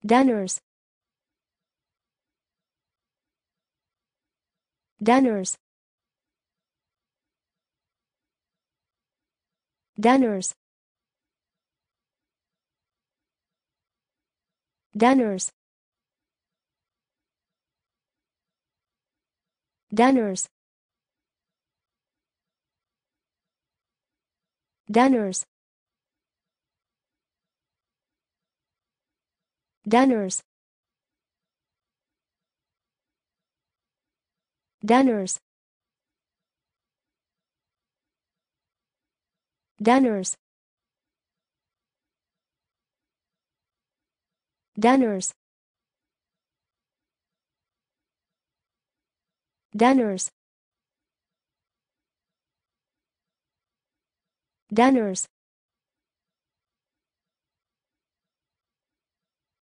Danners. Danners. Danners. Danners. Danners. Danners. Danners. Danners. Danners. Danners. Danners. Danners.